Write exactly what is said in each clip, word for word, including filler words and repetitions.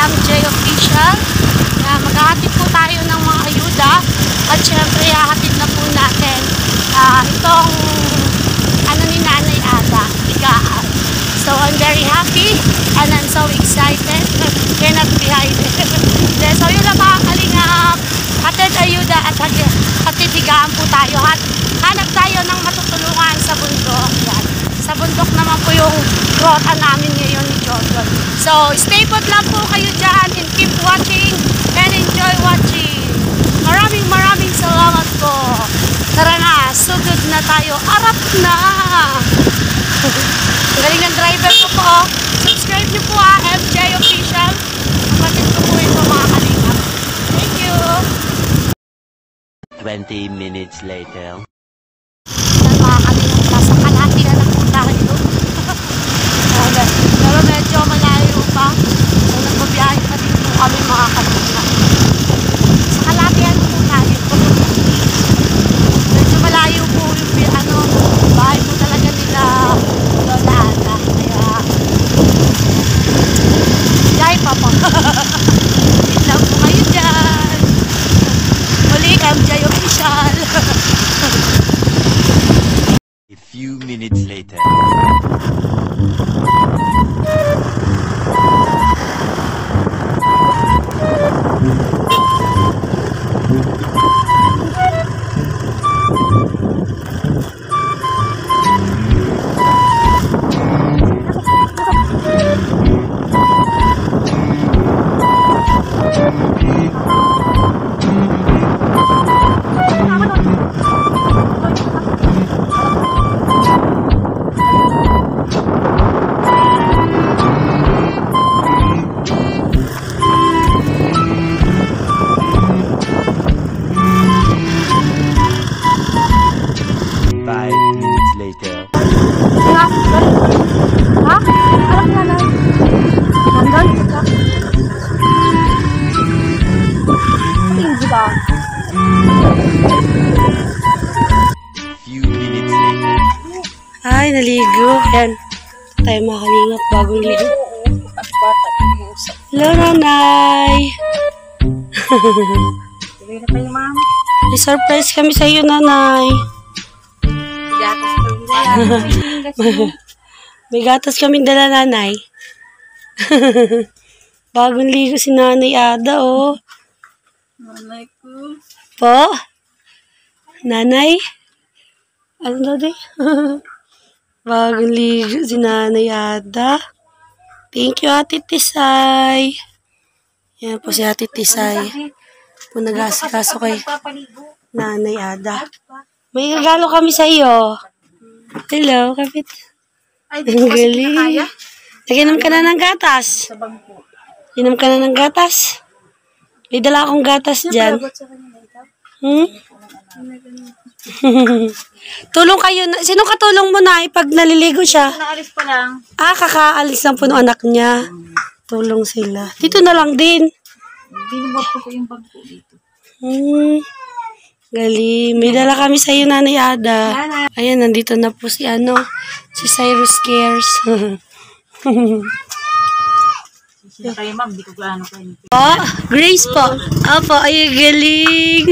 M J Official. Uh, maghahatid po tayo ng mga ayuda at syempre hahatid na po natin uh, itong ano ni Nanay Ada, higaan. So I'm very happy and I'm so excited. Cannot be hidden. So yun lang mga kalingap, hatid ayuda at hatid higaan po tayo. Hat hanap tayo ng matutulungan sa bundok. Yan. Sa bundok naman po yung grota namin ngayon ni Jordan. So stay put lang po kayo dyan and keep watching and enjoy watching. Maraming maraming salamat po. Tara na, sugod na tayo. Arap na! Galing ng driver ko po. Subscribe niyo po ha, M J Official. Kapatid ko po ito mga kalingap. Thank you! twenty minutes later. Yan mga kalingap, nasa kalahati na lang po tayo. Pero medyo malayo pa. So nagbabiyahe pa din po kami mga kalingap. Sa kalahati na po tayo. Medyo malayo po yung ano, bahay po talaga nila Lola Ada. Kaya biyahe pa po. Wait lang po kayo dyan. Muli, M J Official. A few minutes later. Five minutes later. Ha? Alam na lang. Nandun? Hindi ba? Few minutes later. Ay, naligo. Yan. Tayo makalingap bagong ligo. Hello, Nanay. Tuloy na kayo, ma'am. May surprise kami sa iyo, Nanay. Gatas ko yung May gatas kaming dala, Nanay. Bagong ligo si Nanay Ada, oh. Nanay ko. Po? Nanay? Ano daw di? Bagong ligo si Nanay Ada. Thank you, Ate Tisay. Yan po si Ate Tisay. Kung nag-asikaso kay Nanay Ada. May regalo kami sa iyo. Hello, kapit. Ay, Ang galing. Nag-inom ka na ng gatas. Sa bangko. Inom ka na ng gatas. May dala akong gatas dyan. Hmm? Tulong kayo. Na, sino katulong mo na pag naliligo siya? Naalis pa lang. Ah, kakaalis lang po ng anak niya. Tulong sila. Dito na lang din. Binubuhat ko po yung bangko dito. Hmm. Galing. May dala kami sa iyo, Nanay Ada. Ayan, nandito na po si ano, si Cyrus Cares. Sino kayo, ma'am? Hindi ko plano kayo. Oh, Grace po. Opo, ay galing.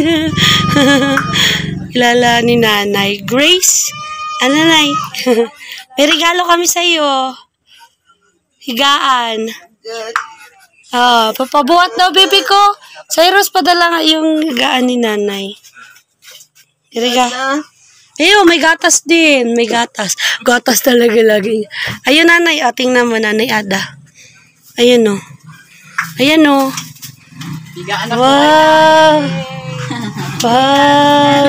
Kilala ni Nanay. Grace? Ano, Nanay? May regalo kami sa iyo. Higaan. Ah, papabuhat daw, baby ko. Cyrus, padala nga yung higaan ni Nanay. Iriga. Ayun, may gatas din. May gatas. Gatas talaga lagi. Ayun, Nanay. Ating naman, Nanay Ada. Ayun, o. Ayan, o. Higaan ako. Wow. Wow.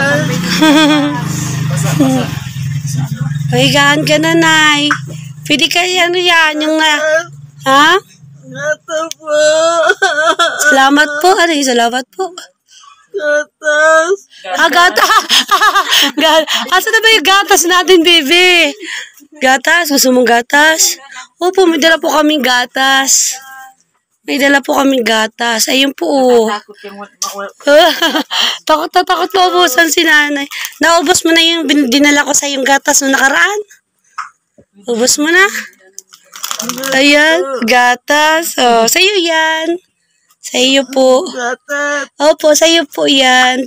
Higaan ka, Nanay. Pwede ka ano yan, yung na... Ha? Gata po. Salamat po. Ano yung salamat po? Gatas. Ah, gata. Asa na ba yung gatas natin, baby? Gatas? Gusto mong gatas? Opo, may dala po kaming gatas. May dala po kaming gatas. Ayun po, oh. Takot yung Takot na takot maubusan si Nanay. Naubos mo na yung bin- dinala ko sa yung gatas no nakaraan? Ubos mo na? Ayan, gatas. Oh, sa'yo yan. Sa'yo po. Gatas. Opo, sa'yo po yan.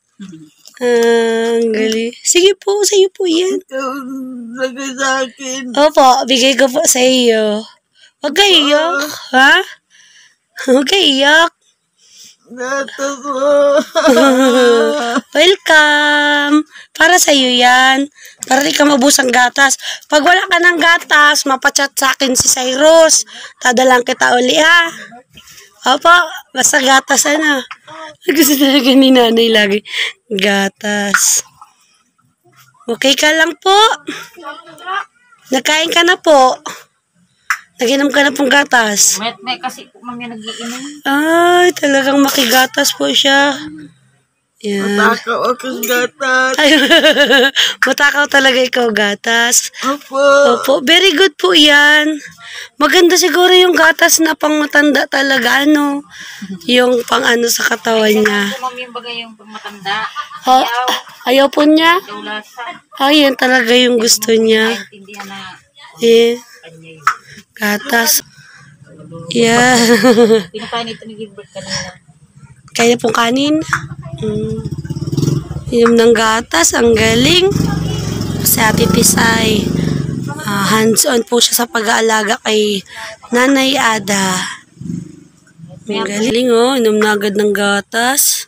Ang galing. Sige po, sa'yo po yan. Ikaw lagay sa akin. Opo, bigay ko po sa iyo. Huwag ka iyak, ha? Huwag ka iyak. Gatas mo. Welcome. Para sa iyo yan. Para di ka mabusang gatas. Pag wala ka ng gatas, mapachat sa akin si Cyrus. Tadalang kita uli, ha? Opo, basta gatas ano. Gusto talaga ni nanay lagi. Gatas. Okay ka lang po. Nagkain ka na po. Naginom ka na pong gatas. May, may kasi po ma'am yung nag-iinom. Ay, talagang makigatas po siya. Yan. Matakaw ako sa gatas. Ay, matakaw talaga ikaw, gatas. Opo. Opo, very good po yan. Maganda siguro yung gatas na pang matanda talaga, ano. Yung pang ano sa katawan niya. Ito ma'am yung bagay yung matanda. Ha, ayaw po niya? Ikaw lasa. Ay, yan talaga yung gusto niya. Naintindihan na Eh, kanya yun. gatas. Yeah. Pinakain ito ni Gilbert kanina. Kaya pong kanin. Mm. Inom ng gatas. Ang galing. Si Ate Pisay. Uh, hands-on po siya sa pag-aalaga kay Nanay Ada. Ang galing, oh. Inom na agad ng gatas.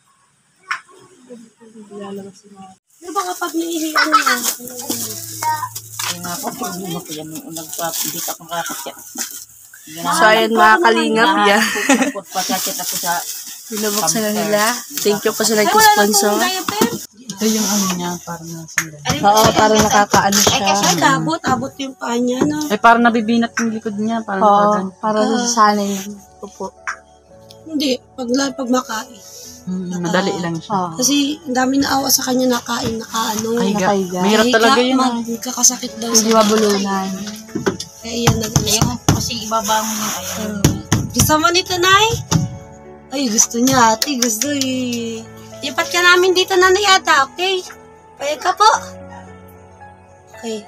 Ano ba kapag naihiyan niya? Kaya nga po, pag-iba ko yan nung unang hindi ka kong kakasya. So, ayan mga kalingap yan. Pagkakit ako sa Binabuksan na nila. Thank you po sa nag-sponsor. ito yung ano niya, parang nasandan. Oo, parang nakakaano siya. Ay, abot, abot yung paa niya, no? Ay, parang nabibinat yung likod niya. Parang Oo, parang parang nasasanay ko po. Hindi, pag, pag makain. hmm, madali lang siya. Oo. Kasi ang dami na awa sa kanya nakain, nakaano. Ay, ga. Nakahiga. Mahirap talaga yun. ah. Magkakasakit daw Hindi sa mabulunan. kaya yan nag Ayaw, kasi ibabangon niya kaya. Gusto mo nito, Nay? Ay, gusto niya, ate. Gusto eh. Lipat ka namin dito, Nanay Ada, okay? Payag ka po. Okay.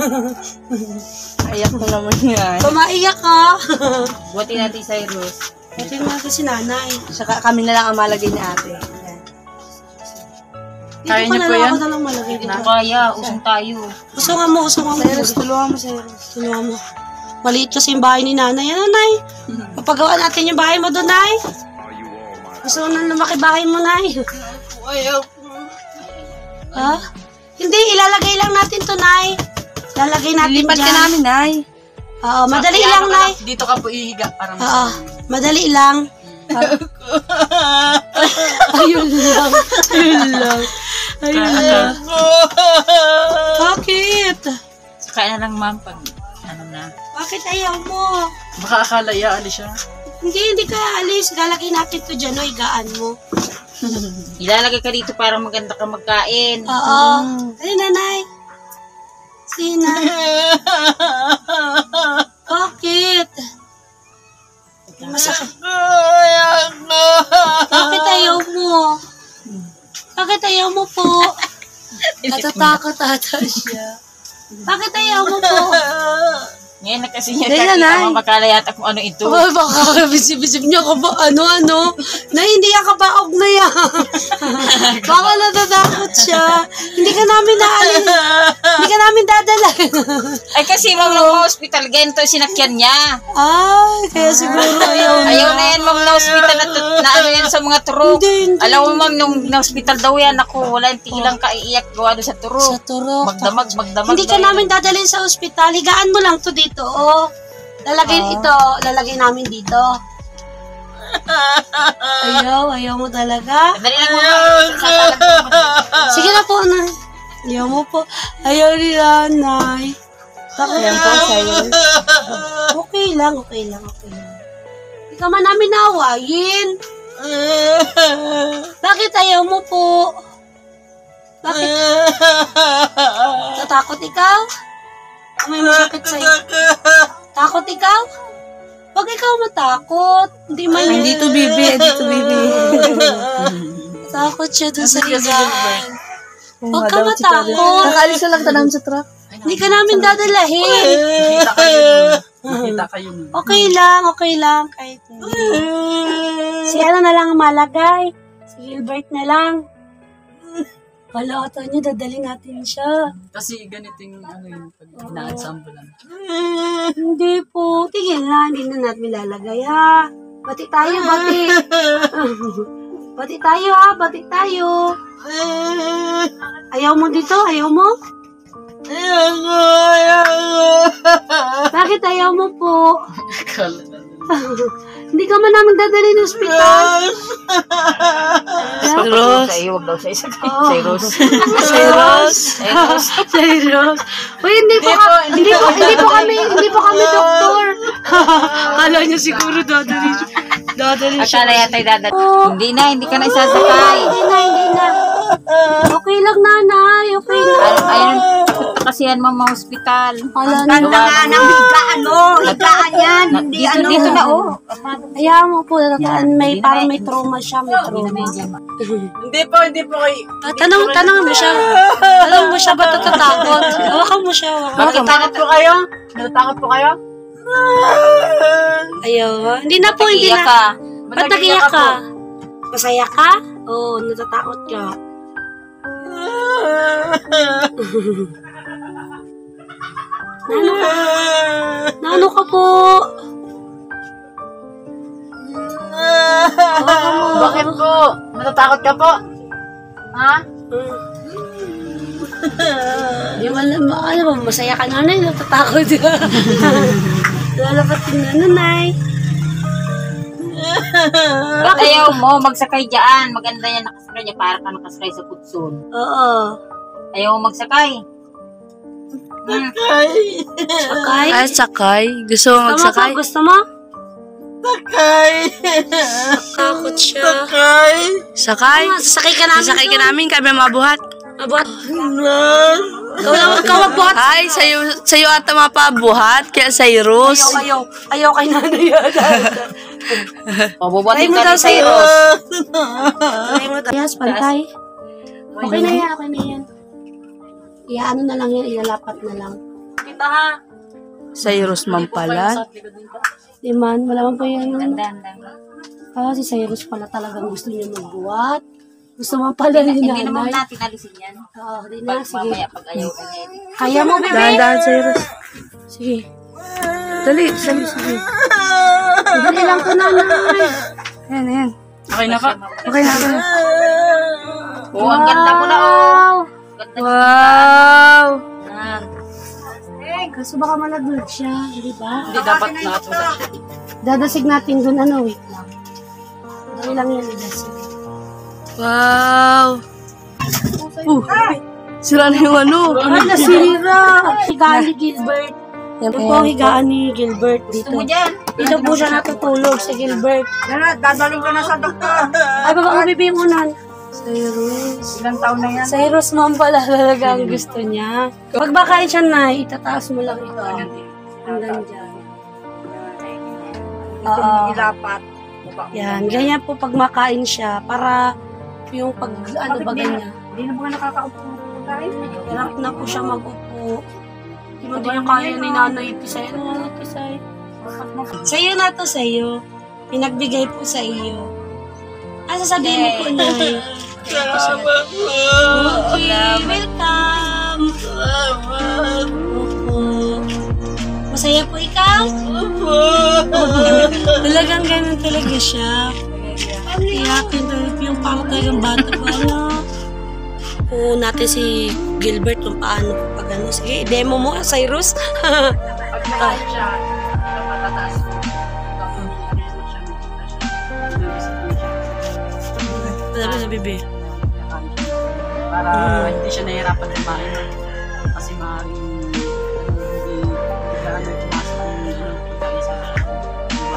Ayak mo naman yan. Pumaiyak ka. Buti natin sa Cyrus. Ito yung mga si Nanay. Saka kami na lang ang malagay ni ate. Ayan. Dito Kaya ka niyo na po lang yan? ako na lang malagay Hindi dito. ko kaya, usong tayo. Usungan mo, usungan mo. Cyrus, tulungan mo, Cyrus. Tulungan mo. Maliit kasi yung bahay ni Nanay. Ano, Nay? Papagawa natin yung bahay mo doon, Nay. Gusto mo na lumaki bahay mo, Nay. Ayaw. Ha? Hindi, ilalagay lang natin to, Nay. Ilalagay natin Lilipat dyan. ka namin, Nay. Oo, madali lang, Nay. Dito ka po ihiga para mas... Oo, madali lang. Ayun lang. Ayun lang. Ayun lang. Bakit? Kaya na lang ma'am pag ano na. Bakit ayaw mo? Baka akala iaalis siya. Hindi, hindi ka alis. Lalagay natin to dyan, o higaan mo. Ilalagay ka dito para maganda ka magkain. Oo. Ay, Nanay. Sina. Bakit? Masakit. Bakit ayaw mo? Bakit ayaw mo po? Natatakot ata siya. Bakit ayaw mo po? Ngayon na kasi niya Hindi na, kakita Nay. mo makalayata kung ano ito. Oh, baka bisip-bisip niya ka ba? Ano-ano? Na hindi yan kabaog na yan. Baka natatakot siya. Hindi ka namin naalin. Hindi ka namin dadala. Ay kasi ma'am nung hospital, ganito sinakyan niya. Ay, kaya siguro ayaw na. Ayaw na yan ma'am na hospital na, na ano yan sa mga turok. Hindi, hindi. Alam mo ma'am nung na hospital daw yan ako, wala yung tilang kaiiyak gawa doon sa Sa turok. turok. Magdamag, magdamag. Hindi ka daw yan. namin dadalhin sa ospital. Higaan mo lang to dito. Oh. Lalagay ito. Lalagay namin dito. Ayaw, ayaw mo talaga. Dali lang mo ma'am. Sasalag mo. Sige na po, Nay. Ayaw mo po. Ayaw ni Nanay. Bakit Ayan po, Cyrus. Okay lang, okay lang, okay lang. Hindi ka man namin naawayin. Bakit ayaw mo po? Bakit? Tatakot ikaw? O may masakit sa'yo? Takot ikaw? Huwag ikaw matakot. Hindi man Ay, yan. dito, bibi. Dito, bibi. Takot siya dun sa higaan. Huwag ka Madam, si Cyrus. matakot. Nakaalis na lang tanam sa truck. Hindi ka namin dadalahin. Kita kayo dun. Nakita kayo. Okay lang, okay lang. Kahit si ano na lang ang malagay. Si Gilbert na lang. Kalata niyo, dadali natin siya. Kasi ganito yung ano yung pag ina-ensemble lang. Hindi po. Tigil na, hindi na natin ilalagay ha. Bati tayo, bati. Bati tayo ha, bati tayo. Ayaw mo dito? Ayaw mo? Ayaw ko, ayaw ko. Bakit ayaw mo po? Hindi ka man namin dadali ng ospital. Cyrus. Huwag daw siya isa. Oh. Cyrus. Cyrus. Cyrus. Uy, hindi po ka, hindi po, hindi po kami, hindi po kami doktor. Kala niya siguro dadali siya. Dadali siya. Akala yata yung dadali. Oh. Hindi na, hindi ka na isasakay. Hindi na, hindi na. Okay lang, nanay. Okay lang. Ayun, kasihan mo mga hospital. Kala Ganda niya. nga ng higaan, oh. Higaan yan. Hindi Dito, ano. dito na, oh. Hayaan mo po, tataan, may, parang may trauma siya, may trauma. Hindi po, hindi po kayo. Ah, tanong, tanong mo siya. Tanong mo siya, ba't natatakot? Hawakan mo siya. Hawakan mo. Natatakot po kayo? Natatakot po kayo? Ayaw. Hindi na po, hindi Iyak na. ka. Ba't nagiyak ka? Masaya ka? Oo, natatakot ka. Nano ka? Nano ka po? Hawakan mo. Bakit po? Natatakot ka po? Ha? Di ba, ano ba, masaya ka nanay, natatakot ka. Lalapat din na nanay. Ba't ayaw mo magsakay dyan? Maganda yan nakasakay niya para ka nakasakay sa putsun. Oo. Ayaw mo magsakay? Hmm. Sakay? Ay, sakay. Gusto mo Gusto mo magsakay? po? Gusto mo? Sakay! Takot siya. Sakay! Sakay? Sasakay ka namin Sasakay ka doon. namin, kami mabuhat. Abot. Ikaw lang, ikaw magbuhat. Ay, sa'yo, sa'yo ata mapabuhat, kaya Cyrus. Ayaw, ayaw. Ayaw kay nanay yata. Pabubuhatin Try mo ka daw ni Cyrus. Try mo tayo. Yes, pantay. Okay na yan, okay na yan. Iaano na lang yan, ilalapat na lang. Kita ha. Cyrus man pala. Di man, wala man po yan. Dandan. Ah, si Cyrus pala talagang gusto niya magbuhat. Gusto mo pala ni Hindi naman nanay. natin alisin yan. Oo, di na, Pag sige. mamaya pag ayaw ka niya. Kaya mo, bebe? Dahan-dahan, Cyrus. Sige. Dali, dali, sige. Dali lang ko nanay. Ayan, ayan. Okay na ka? Okay na, okay na. Oo, ang ganda mo na oh. Ganda Wow! na. Kaso baka malaglag siya, di ba? Hindi dapat nakatulat siya. Dadasig natin dun, ano, wait lang. Dali lang yan, idasig. Wow! Uh, sira na yung ano. Ay, nasira! Higaan ni Gilbert. Yan Ito po ang higaan ni Gilbert dito. Gusto mo dyan? Dito po siya natutulog si Gilbert. Dadaling ka na sa doktor. Ay, baba mo bibi yung unan. Cyrus. Ilang taon na yan? Cyrus ma'am pala talaga ang gusto niya. Pag bakain siya na, itataas mo lang ito. Hanggang dyan. Oo. Ilapat. Yan, ganyan po pag makain siya para yung pag ano ba ganyan. Hindi na mga nakakaupo tayo. Hirap na po siya mag-upo. Hindi mo din yung kaya ni Nanay Tisay. Ano Nanay Tisay? Sa'yo na to, sa'yo. Pinagbigay po sa iyo. Ah, sasabihin mo po, Nay. Salamat po. Okay, welcome. Salamat. Opo. Masaya po ikaw? Opo. Talagang ganun talaga siya. Iyakin talaga yung parang talagang bata po. Ano? Oo, natin si Gilbert kung paano pag ano. Sige, demo mo, Cyrus. Pag nakain siya, dapat tataas mo. Sabi sa bebe. Para hindi siya nahihirapan kumain. Kasi maaaring hindi gaano pumasok ang ano, pagkain sa diba?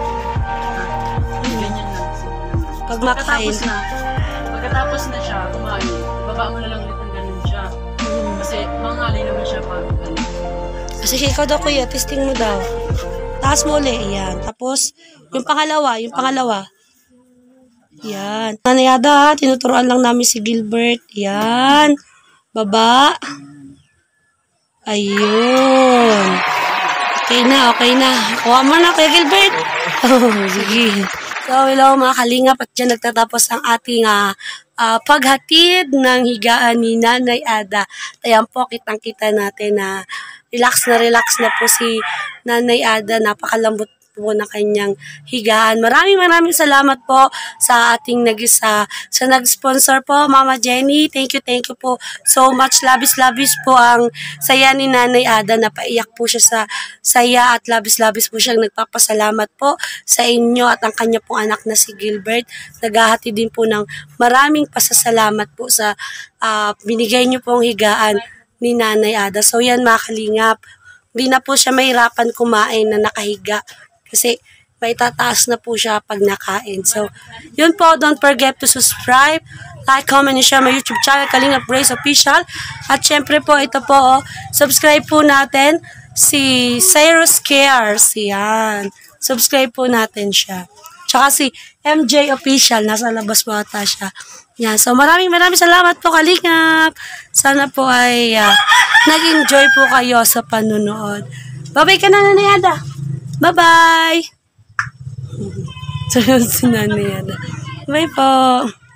Ganyan lang. Pag makain. Pagkatapos na, pagkatapos na siya kumain, baba mo na lang ulit ng ganun siya. Kasi mangalay naman siya pag ano. Kasi ikaw daw kuya, testing mo daw. Taas mo ulit, yan. Tapos, yung pangalawa, yung pangalawa. Yan. Nanayada, tinuturoan lang namin si Gilbert. Yan. Baba. Ayun. Okay na, okay na. Kuha mo na, Kuya Gilbert. Oh, sige. So, hello mga kalingap at dyan nagtatapos ang ating uh, uh, paghatid ng higaan ni Nanay Ada. Ayan po, kitang-kita natin na relax na relax na po si Nanay Ada. Napakalambot po na kanyang higaan. Maraming maraming salamat po sa ating nag-isa, sa nag-sponsor po, Mama Jenny. Thank you, thank you po so much. Labis-labis po ang saya ni Nanay Ada. Napaiyak po siya sa saya at labis-labis po siyang nagpapasalamat po sa inyo at ang kanya pong anak na si Gilbert. Naghahati din po ng maraming pasasalamat po sa uh, binigay niyo pong higaan ni Nanay Ada. So yan mga kalingap, hindi na po siya mahirapan kumain na nakahiga. Kasi may tataas na po siya pag nakain. So, yun po. Don't forget to subscribe, like, comment, and share my YouTube channel, Kalingap Grace Official. At syempre po, ito po, oh, subscribe po natin si Cyrus Cares. Yan. Subscribe po natin siya. Tsaka si M J Official. Nasa labas po ata siya. Yan. So, maraming maraming salamat po, Kalingap. Sana po ay uh, nag-enjoy po kayo sa panunood. Bye-bye ka na, Nanay Ada. Bye-bye! Sunod si Nanay Ada. Bye po!